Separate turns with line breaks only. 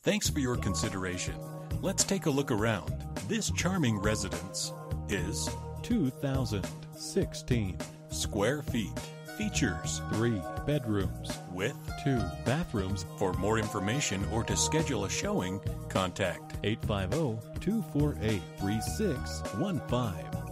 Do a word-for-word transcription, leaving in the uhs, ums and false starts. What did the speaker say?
Thanks for your consideration. Let's take a look around. This charming residence is
two thousand sixteen
square feet. Features
three bedrooms
with
two bathrooms.
For more information or to schedule a showing, contact
eight five zero, two four eight, three six one five.